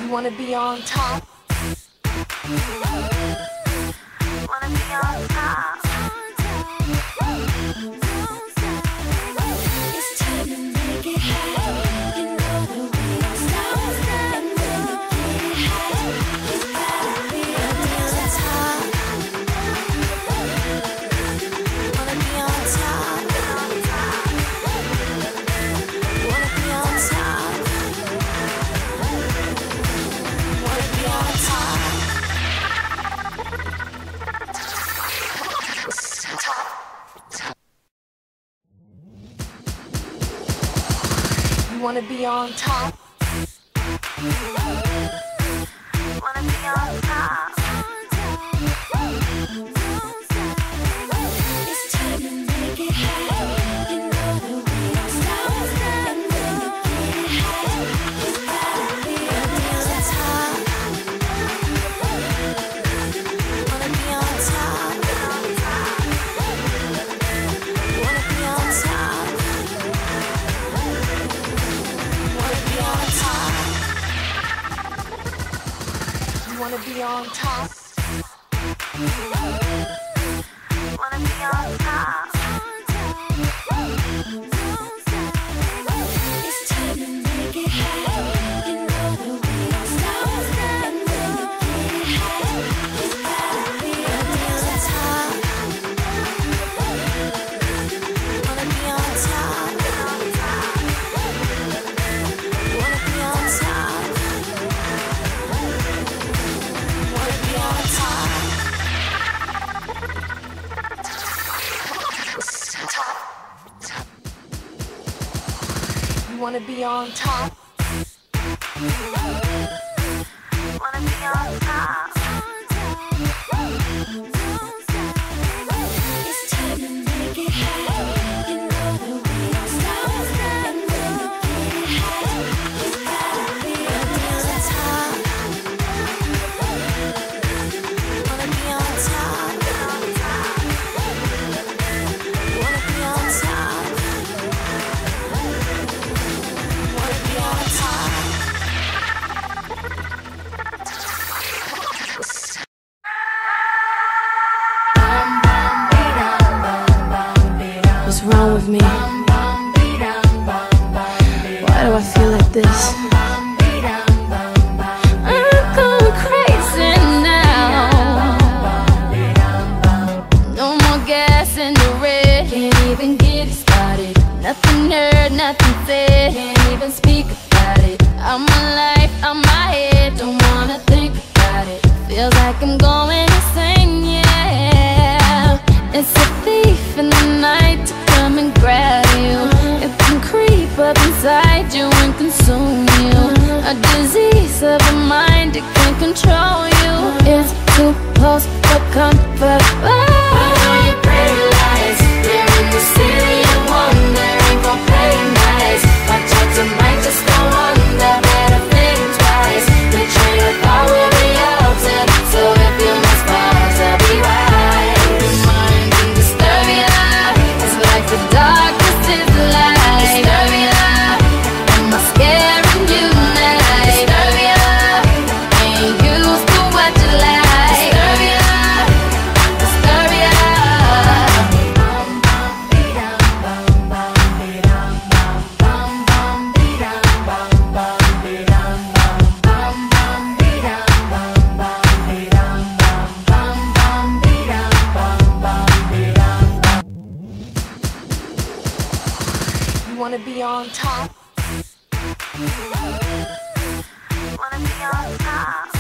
You wanna be on top? Wanna be on top? It's time to make it happen. You know that we don't stop. And when you get high, you gotta be on top. Wanna be on top? Wanna be on top? Wanna be on top? You wanna be on top? Wanna be on top? It's time to make it happen. You know that we don't stop. And when you get high, you gotta be on top. Wanna be on top? Wanna be on top? Wanna be on top? You wanna be on top? Wanna be on top? It's time to make it happen. You know that we don't stop. And when you get high, you gotta be on top. Wanna be on top? Wanna be on top? Wanna be on top? You wanna be on top? Wanna be on top? It's time to make it happen. You know that we don't stop. And when you get high, you gotta be on top. Wanna be on top? Wanna be on top? Wanna be on top? What's wrong with me? Why do I feel like this? I'm going crazy now. No more gas in the red. Can't even get it started. Nothing heard, nothing said. Can't even speak about it. I'm my life, I'm my head. Don't wanna think about it. Feels like I'm going insane, yeah. It's a thief in the night to come and grab you. It can creep up inside you and consume you. A disease of the mind, it can control you. It's too close for comfort. You pretty lies, they're in the city of wonder. Ain't gon' play nice. Watch out, you might just go under. Better think twice. The train of thought will be altered. So if you must pause, I'll be right. Your mind can disturb you. It's like the darkness is the light. Disturb you. Am I scaring you tonight? Disturb you. Ain't used to what you like. Disturb you. Disturb you. You wanna be on top? Wanna be on top?